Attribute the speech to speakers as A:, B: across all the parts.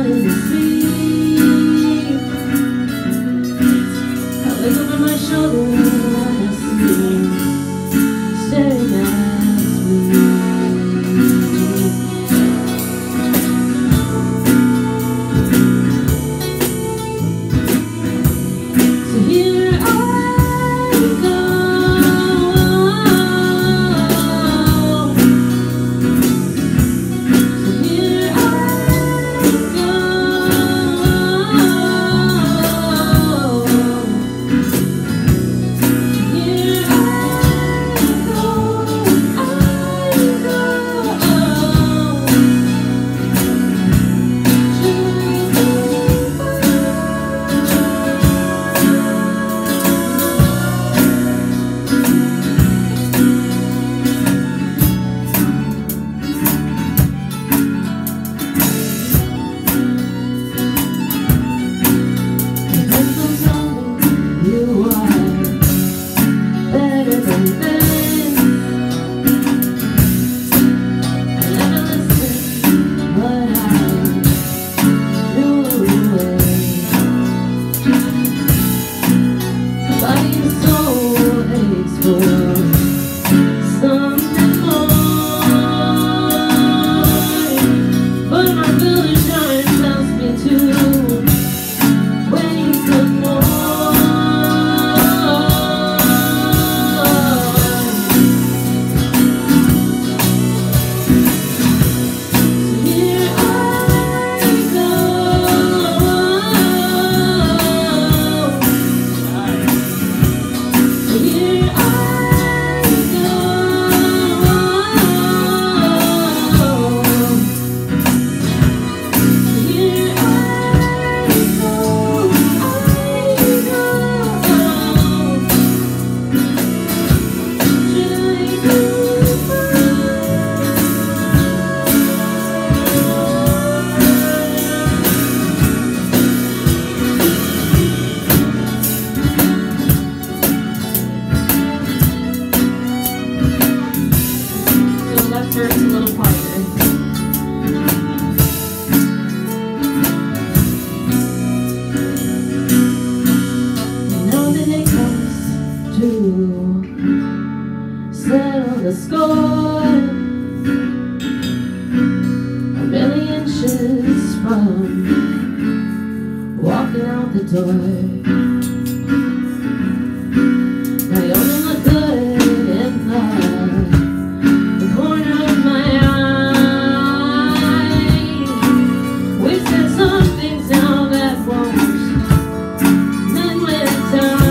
A: in the sea. I look over my shoulder and I see you staring at me. So here I go. Settle the score a million inches from walking out the door. Now you only look good in the corner of my eye. We said some things now that won't mend with time.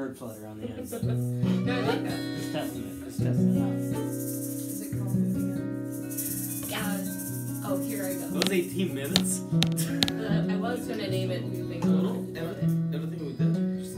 B: word flutter on the end.
C: No, I like that.
B: Just testing it. Just testing it out.
C: Is it called moving on? Yeah. Oh, here I go.
B: That was 18 minutes.
C: I was gonna name it moving
D: No,
C: on.
D: no, everything